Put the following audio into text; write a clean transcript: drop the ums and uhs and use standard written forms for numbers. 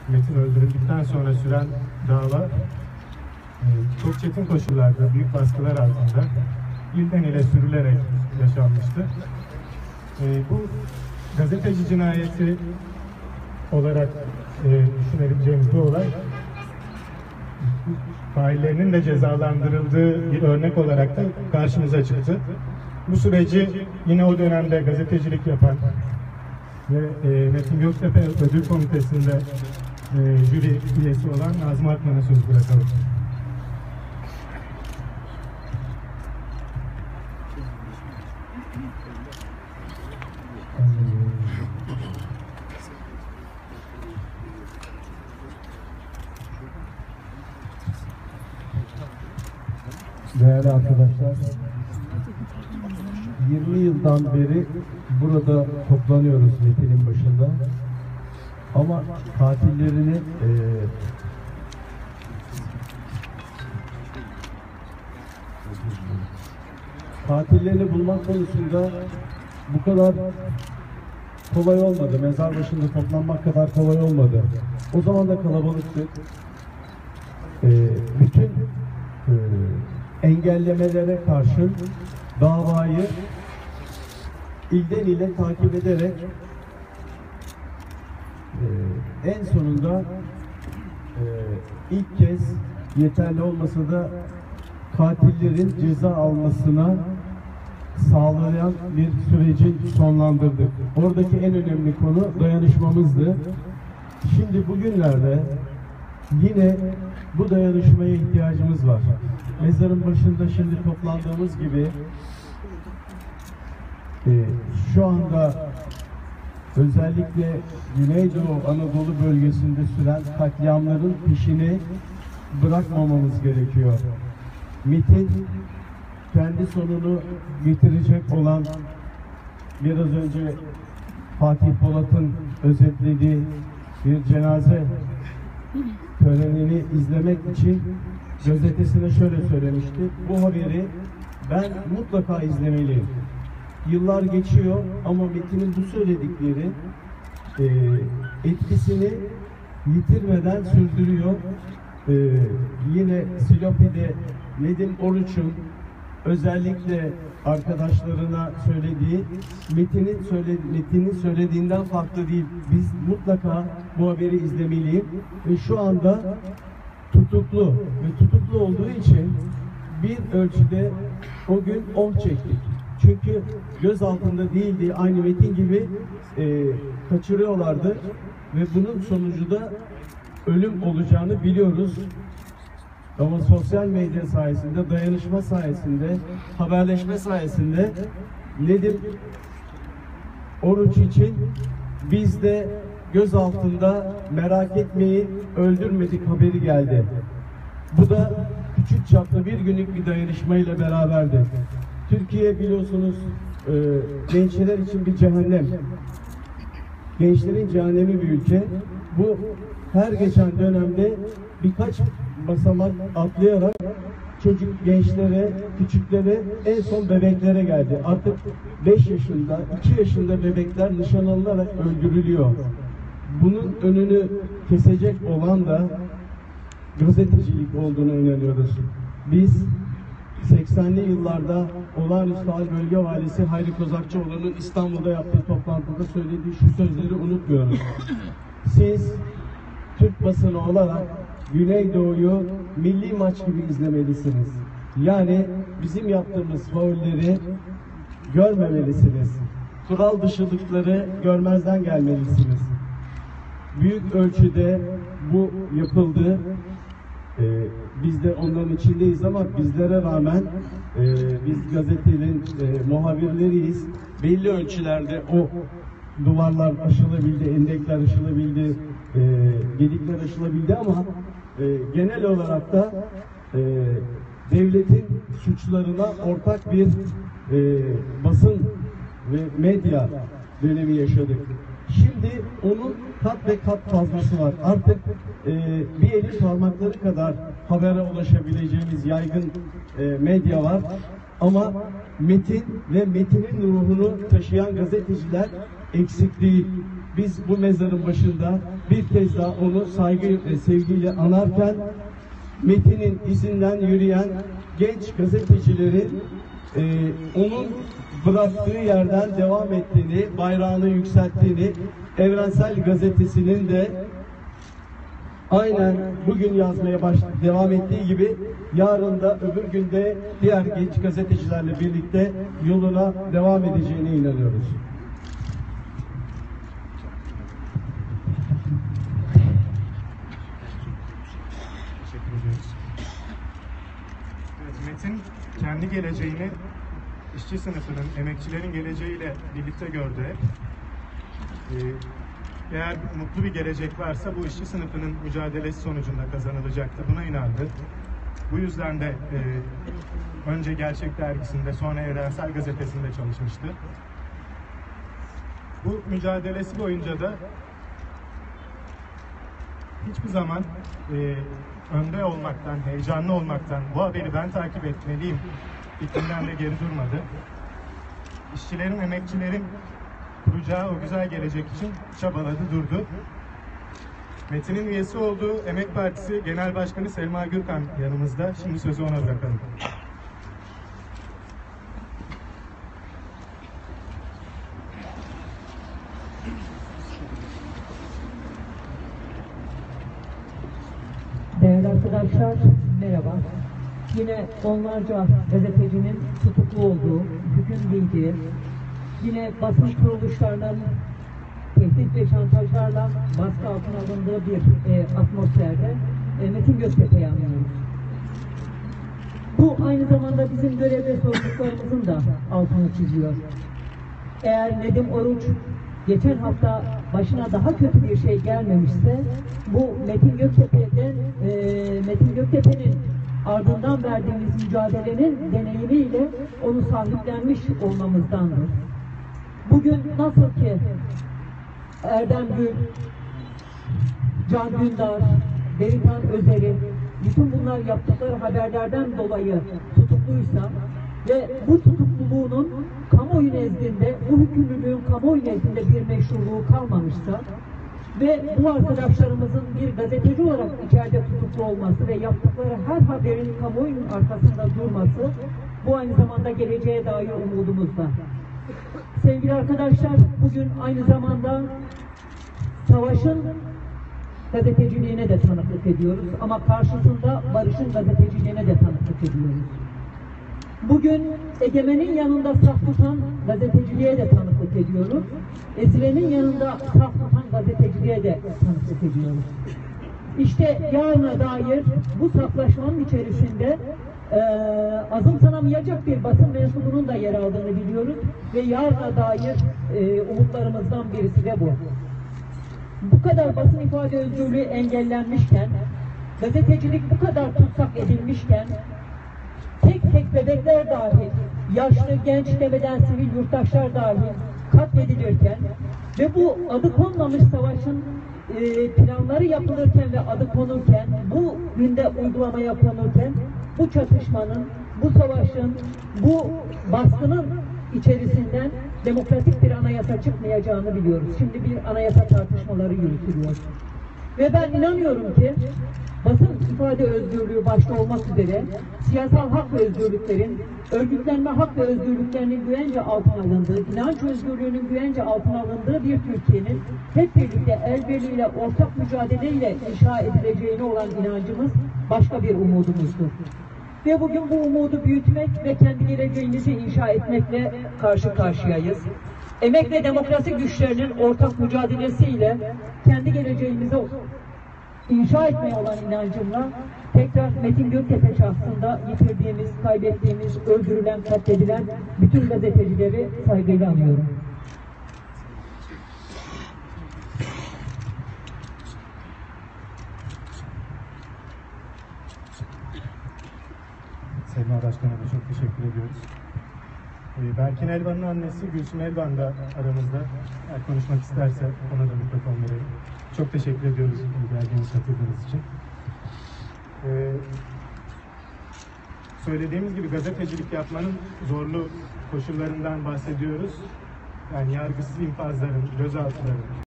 Metin öldürüldükten sonra süren dava çok çetin koşullarda, büyük baskılar altında ilden ile sürülerek yaşanmıştı. Bu gazeteci cinayeti olarak düşünebileceğimiz bir olay, faillerinin de cezalandırıldığı bir örnek olarak da karşımıza çıktı. Bu süreci yine o dönemde gazetecilik yapan ve Metin Göktepe Ödül Komitesi'nde jüri üyesi olan Nazım Akman'a söz bırakalım. Değerli arkadaşlar, 20 yıldan beri burada toplanıyoruz Metin'in başında. Ama katillerini bulmak konusunda bu kadar kolay olmadı. Mezar başında toplanmak kadar kolay olmadı. O zaman da kalabalıktık. Bütün engellemelere karşın davayı ilden ile takip ederek en sonunda ilk kez yeterli olmasa da katillerin ceza almasına sağlayan bir süreci sonlandırdık. Oradaki en önemli konu dayanışmamızdı. Şimdi bugünlerde yine bu dayanışmaya ihtiyacımız var. Mezarın başında şimdi toplandığımız gibi şu anda özellikle Güneydoğu Anadolu bölgesinde süren katliamların peşini bırakmamamız gerekiyor. MİT'in kendi sonunu getirecek olan, biraz önce Fatih Polat'ın özetlediği bir cenaze törenini izlemek için gazetesine şöyle söylemişti: bu haberi ben mutlaka izlemeliyim. Yıllar geçiyor ama Metin'in bu söyledikleri etkisini yitirmeden sürdürüyor. Yine Silopi'de Nedim Oruç'un özellikle arkadaşlarına söylediği Metin'in söylediğinden farklı değil. Biz mutlaka bu haberi izlemeliyim ve şu anda tutuklu ve tutuklu olduğu için bir ölçüde o gün çektik. Çünkü göz altında değildi, aynı Metin gibi kaçırıyorlardı ve bunun sonucu da ölüm olacağını biliyoruz. Ama sosyal medya sayesinde, dayanışma sayesinde, haberleşme sayesinde Nedim Oruç için biz de göz altında, merak etmeyin öldürmedik haberi geldi. Bu da küçük çaplı bir günlük bir dayanışmayla beraberdi. Türkiye biliyorsunuz gençler için bir cehennem. Gençlerin cehennemi bir ülke. Bu her geçen dönemde birkaç basamak atlayarak gençlere, küçüklere, en son bebeklere geldi. Artık 5 yaşında, 2 yaşında bebekler nişan alınarak öldürülüyor. Bunun önünü kesecek olan da gazetecilik olduğuna inanıyoruz. Biz 80'li yıllarda olağanüstü hal bölge valisi Hayri Kozakçıoğlu'nun İstanbul'da yaptığı toplantıda söylediği şu sözleri unutmuyoruz. Siz Türk basını olarak Güneydoğu'yu milli maç gibi izlemelisiniz. Yani bizim yaptığımız faulleri görmemelisiniz. Kural dışılıkları görmezden gelmelisiniz. Büyük ölçüde bu yapıldı. Biz de onların içindeyiz ama bizlere rağmen biz gazetenin muhabirleriyiz. Belli ölçülerde o duvarlar aşılabildi, endekler aşılabildi, gedikler aşılabildi ama genel olarak da devletin suçlarına ortak bir basın ve medya dönemi yaşadık. Şimdi onun kat ve kat fazlası var. Artık bir elin parmakları kadar habere ulaşabileceğimiz yaygın medya var. Ama Metin ve Metin'in ruhunu taşıyan gazeteciler eksik değil. biz bu mezarın başında bir kez daha onu saygı ve sevgiyle anarken Metin'in izinden yürüyen genç gazetecilerin onun bıraktığı yerden devam ettiğini, bayrağını yükselttiğini, Evrensel Gazetesi'nin de aynen bugün yazmaya devam ettiği gibi yarın da öbür günde diğer genç gazetecilerle birlikte yoluna devam edeceğine inanıyoruz. Teşekkür ediyoruz. Evet, Metin kendi geleceğini işçi sınıfının, emekçilerin geleceğiyle birlikte gördü hep. Eğer mutlu bir gelecek varsa bu işçi sınıfının mücadelesi sonucunda kazanılacaktı. Buna inandı. Bu yüzden de önce Gerçek Dergisi'nde, sonra Evrensel Gazetesi'nde çalışmıştı. Bu mücadelesi boyunca da hiçbir zaman önde olmaktan, heyecanlı olmaktan, bu haberi ben takip etmeliyim fikrinden de geri durmadı. İşçilerin, emekçilerin kuracağı o güzel gelecek için çabaladı, durdu. Metin'in üyesi olduğu Emek Partisi Genel Başkanı Selma Gürkan yanımızda. Şimdi sözü ona bırakalım. Değerli arkadaşlar, merhaba. Yine onlarca gazetecinin tutuklu olduğu, hüküm giydiği, yine basın kuruluşlarının tehdit ve şantajlarla baskı altına alındığı bir atmosferde Metin Göktepe'yi anlıyoruz. Bu aynı zamanda bizim görev ve sorumluluklarımızın da altını çiziyor. Eğer Nedim Oruç geçen hafta başına daha kötü bir şey gelmemişse, bu Metin Göktepe'nin ardından verdiğimiz mücadelenin deneyimiyle onu sahiplenmiş olmamızdandır. Bugün nasıl ki Erdem Gül, Can Dündar, Beritan Özer'i, bütün bunlar yaptıkları haberlerden dolayı tutukluysa ve bu tutukluluğunun kamuoyu nezdinde, bu hükümlülüğün kamuoyu nezdinde bir meşruluğu kalmamışsa ve bu arkadaşlarımızın bir gazeteci olarak içeride tutuklu olması ve yaptıkları her haberin kamuoyunun arkasında durması, bu aynı zamanda geleceğe dair umudumuzda. Sevgili arkadaşlar, bugün aynı zamanda savaşın gazeteciliğine de tanıklık ediyoruz ama karşısında barışın gazeteciliğine de tanıklık ediyoruz. Bugün egemenin yanında saf tutan gazeteciliğe de tanıklık ediyoruz. Ezilenin yanında saf tutan gazeteciliğe de tanıklık ediyoruz. İşte yarına dair bu saflaşmanın içerisinde azımsanamayacak bir basın mensubunun da yer aldığını biliyoruz ve yarına dair umutlarımızdan birisi de bu. Bu kadar basın ifade özgürlüğü engellenmişken, gazetecilik bu kadar tutsak edilmişken, tek tek bebekler dahil, yaşlı, genç demeden sivil yurttaşlar dahil katledilirken ve bu adı konmamış savaşın planları yapılırken ve adı konurken, bu günde uygulama yapılırken, bu çatışmanın, bu savaşın, bu baskının içerisinden demokratik bir anayasa çıkmayacağını biliyoruz. Şimdi bir anayasa tartışmaları yürütülüyor. Ve ben inanıyorum ki basın ifade özgürlüğü başta olmak üzere siyasal hak ve özgürlüklerin, örgütlenme hak ve özgürlüklerinin güvence altına alındığı, inanç özgürlüğünün güvence altına alındığı bir Türkiye'nin hep birlikte el birliğiyle, ortak mücadeleyle inşa edileceğine olan inancımız başka bir umudumuzdur. Ve bugün bu umudu büyütmek ve kendi geleceğimizi inşa etmekle karşı karşıyayız. Emek ve demokrasi güçlerinin ortak mücadelesiyle kendi geleceğimizi inşa etmeye olan inancımla tekrar Metin Göktepe şahsında yitirdiğimiz, kaybettiğimiz, öldürülen, katledilen bütün gazetecileri saygıyla anıyorum. Selma Başkan'a da çok teşekkür ediyoruz. Berkin Elvan'ın annesi Gülsüm Elvan da aramızda. Eğer konuşmak isterse ona da mikrofon verelim. Çok teşekkür ediyoruz geldiğiniz, katıldığınız için. Söylediğimiz gibi gazetecilik yapmanın zorlu koşullarından bahsediyoruz. Yani yargısız infazların, gözaltıların,